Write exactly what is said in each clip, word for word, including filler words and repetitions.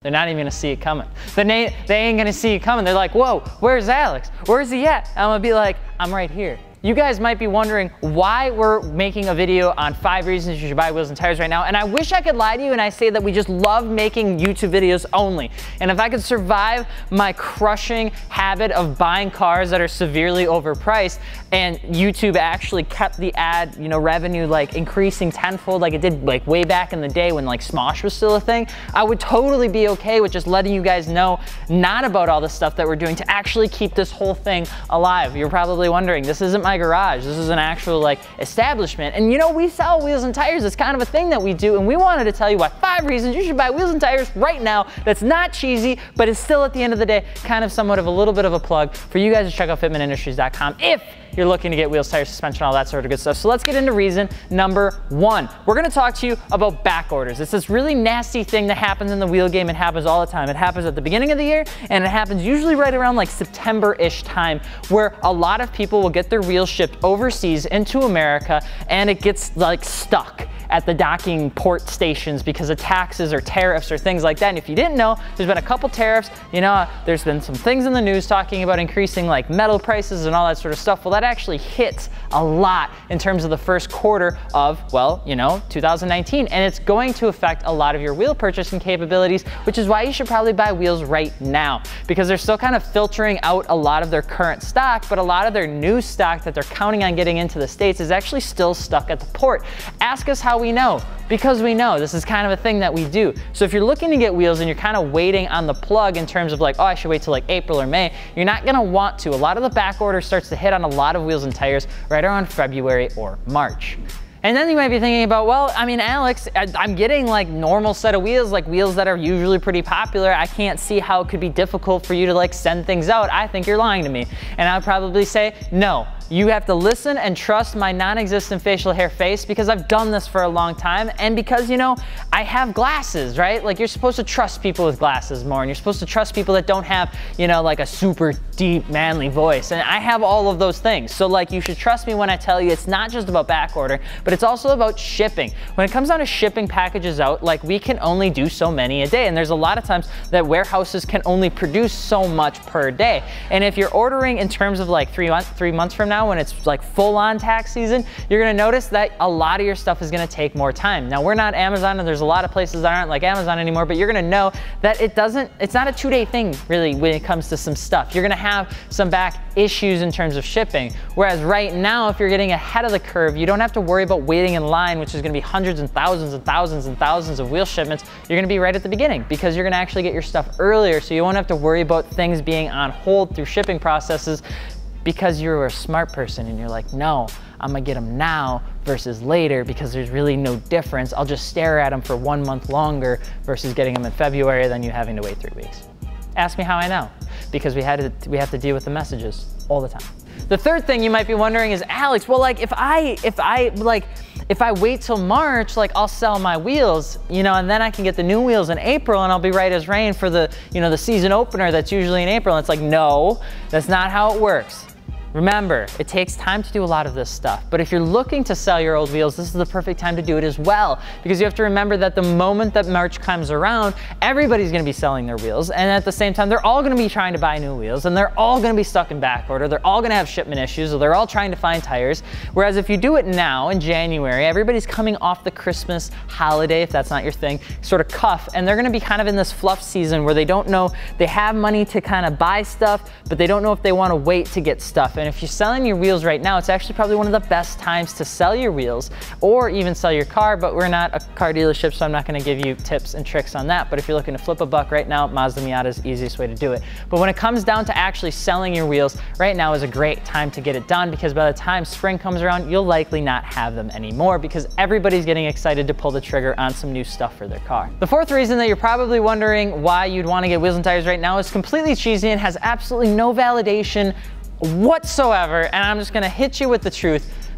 They're not even gonna see it coming. They ain't gonna see it coming. They're like, whoa, where's Alex? Where's he at? I'm gonna be like, I'm right here. You guys might be wondering why we're making a video on five reasons you should buy wheels and tires right now. And I wish I could lie to you and I say that we just love making YouTube videos only. And if I could survive my crushing habit of buying cars that are severely overpriced and YouTube actually kept the ad, you know, revenue like increasing tenfold like it did like way back in the day when like Smosh was still a thing, I would totally be okay with just letting you guys know not about all the stuff that we're doing to actually keep this whole thing alive. You're probably wondering, this isn't my garage, this is an actual like establishment, and you know, we sell wheels and tires. It's kind of a thing that we do, and we wanted to tell you why five reasons you should buy wheels and tires right now. That's not cheesy, but it's still at the end of the day kind of somewhat of a little bit of a plug for you guys to check out fitment industries dot com if you're looking to get wheels, tires, suspension, all that sort of good stuff. So let's get into reason number one. We're gonna talk to you about back orders. It's this really nasty thing that happens in the wheel game. It happens all the time. It happens at the beginning of the year, and it happens usually right around like September-ish time, where a lot of people will get their wheels shipped overseas into America, and it gets like stuck at the docking port stations because of taxes or tariffs or things like that. And if you didn't know, there's been a couple tariffs. You know, there's been some things in the news talking about increasing like metal prices and all that sort of stuff. Well, that actually hits a lot in terms of the first quarter of, well, you know, two thousand nineteen. And it's going to affect a lot of your wheel purchasing capabilities, which is why you should probably buy wheels right now, because they're still kind of filtering out a lot of their current stock, but a lot of their new stock that they're counting on getting into the States is actually still stuck at the port. Ask us how we know, because we know. This is kind of a thing that we do. So if you're looking to get wheels and you're kind of waiting on the plug in terms of like, oh, I should wait till like April or May, you're not gonna want to. A lot of the back order starts to hit on a lot of wheels and tires right around February or March. And then you might be thinking about, well, I mean, Alex, I, I'm getting like normal set of wheels, like wheels that are usually pretty popular. I can't see how it could be difficult for you to like send things out. I think you're lying to me. And I would probably say, no. You have to listen and trust my non-existent facial hair face, because I've done this for a long time, and because, you know, I have glasses, right? Like, you're supposed to trust people with glasses more, and you're supposed to trust people that don't have, you know, like a super deep manly voice, and I have all of those things. So like, you should trust me when I tell you it's not just about back order, but it's also about shipping. When it comes down to shipping packages out, like, we can only do so many a day, and there's a lot of times that warehouses can only produce so much per day. And if you're ordering in terms of like three months, three months from now, when it's like full-on tax season, you're gonna notice that a lot of your stuff is gonna take more time. Now, we're not Amazon, and there's a lot of places that aren't like Amazon anymore, but you're gonna know that it doesn't, it's not a two-day thing really when it comes to some stuff. You're gonna have some back issues in terms of shipping. Whereas right now, if you're getting ahead of the curve, you don't have to worry about waiting in line, which is gonna be hundreds and thousands and thousands and thousands of wheel shipments. You're gonna be right at the beginning, because you're gonna actually get your stuff earlier, so you won't have to worry about things being on hold through shipping processes, because you're a smart person and you're like, no, I'm gonna get them now versus later, because there's really no difference. I'll just stare at them for one month longer versus getting them in February than you having to wait three weeks. Ask me how I know, because we had to, we have to deal with the messages all the time. The third thing you might be wondering is, Alex, well, like if I, if I like, if I wait till March, like I'll sell my wheels, you know, and then I can get the new wheels in April, and I'll be right as rain for the, you know, the season opener that's usually in April. And it's like, no, that's not how it works. Remember, it takes time to do a lot of this stuff, but if you're looking to sell your old wheels, this is the perfect time to do it as well, because you have to remember that the moment that March comes around, everybody's gonna be selling their wheels, and at the same time, they're all gonna be trying to buy new wheels, and they're all gonna be stuck in back order, they're all gonna have shipment issues, or they're all trying to find tires. Whereas if you do it now in January, everybody's coming off the Christmas holiday, if that's not your thing, sort of cuff, and they're gonna be kind of in this fluff season where they don't know, they have money to kind of buy stuff, but they don't know if they wanna wait to get stuff. And if you're selling your wheels right now, it's actually probably one of the best times to sell your wheels, or even sell your car, but we're not a car dealership, so I'm not gonna give you tips and tricks on that. But if you're looking to flip a buck right now, Mazda Miata is the easiest way to do it. But when it comes down to actually selling your wheels, right now is a great time to get it done, because by the time spring comes around, you'll likely not have them anymore, because everybody's getting excited to pull the trigger on some new stuff for their car. The fourth reason that you're probably wondering why you'd wanna get wheels and tires right now is completely cheesy and has absolutely no validation whatsoever, and I'm just gonna hit you with the truth.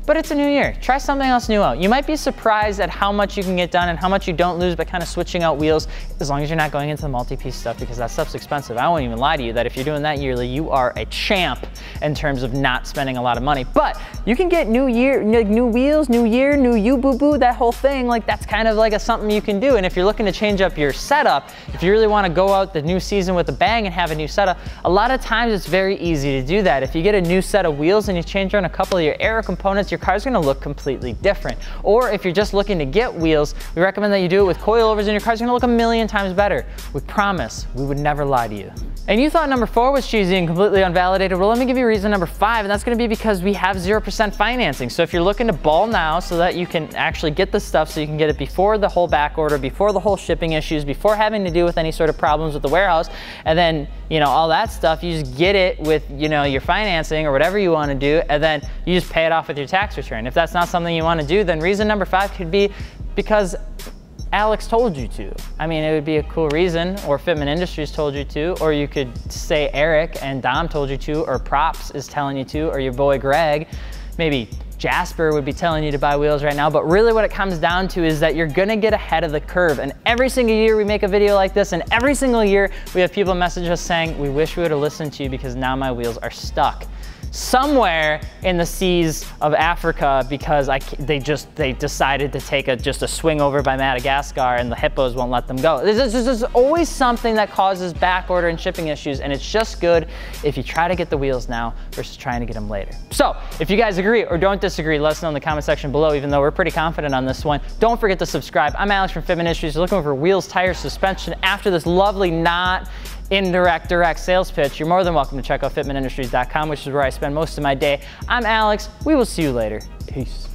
but it's a new year. Try something else new out. You might be surprised at how much you can get done and how much you don't lose by kind of switching out wheels, as long as you're not going into the multi-piece stuff, because that stuff's expensive. I won't even lie to you that if you're doing that yearly, you are a champ in terms of not spending a lot of money. But you can get new year, new wheels, new year, new you boo-boo, that whole thing. Like that's kind of like a something you can do. And if you're looking to change up your setup, if you really want to go out the new season with a bang and have a new setup, a lot of times it's very easy to do that. If you get a new set of wheels and you change around a couple of your aero components, your car's gonna look completely different. Or if you're just looking to get wheels, we recommend that you do it with coilovers and your car's gonna look a million times better. We promise, we would never lie to you. And you thought number four was cheesy and completely unvalidated. Well, let me give you reason number five, and that's gonna be because we have zero percent financing. So if you're looking to ball now so that you can actually get the stuff, so you can get it before the whole back order, before the whole shipping issues, before having to deal with any sort of problems with the warehouse, and then, you know, all that stuff, you just get it with, you know, your financing or whatever you wanna do, and then you just pay it off with your tax return. If that's not something you wanna do, then reason number five could be because Alex told you to. I mean, it would be a cool reason, or Fitment Industries told you to, or you could say Eric and Dom told you to, or Props is telling you to, or your boy Greg. Maybe Jasper would be telling you to buy wheels right now, but really what it comes down to is that you're gonna get ahead of the curve. And every single year we make a video like this, and every single year we have people message us saying, we wish we would have listened to you because now my wheels are stuck somewhere in the seas of Africa because I, they just they decided to take a just a swing over by Madagascar and the hippos won't let them go. There's, there's, there's always something that causes back order and shipping issues, and it's just good if you try to get the wheels now versus trying to get them later. So if you guys agree or don't disagree, let us know in the comment section below, even though we're pretty confident on this one. Don't forget to subscribe. I'm Alex from Fitment Industries. You're looking for wheels, tires, suspension. After this lovely not indirect direct sales pitch, you're more than welcome to check out fitment industries dot com, which is where I spend most of my day. I'm Alex. We will see you later. Peace.